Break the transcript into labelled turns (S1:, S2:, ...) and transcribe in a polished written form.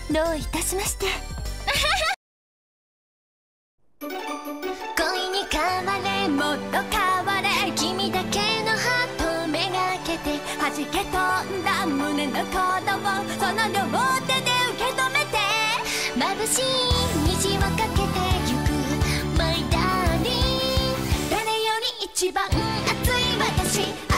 S1: どういたしまして。恋に変われもっと変われ、君だけのハートめがけて弾け飛んだ胸の鼓動、その両手で受け止めて、眩しい虹をかけてゆく My darling、 誰より一番熱い私